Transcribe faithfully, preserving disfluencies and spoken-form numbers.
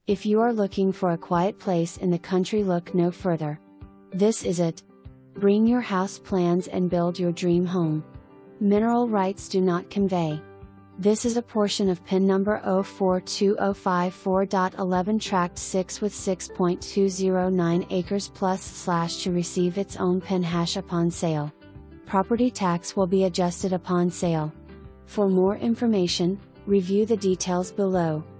If you are looking for a quiet place in the country, look no further. This is it. Bring your house plans and build your dream home. Mineral rights do not convey. This is a portion of P I N number zero four two zero five four dot eleven Tract six with six point two zero nine acres plus slash to receive its own P I N hash upon sale. Property tax will be adjusted upon sale. For more information, review the details below.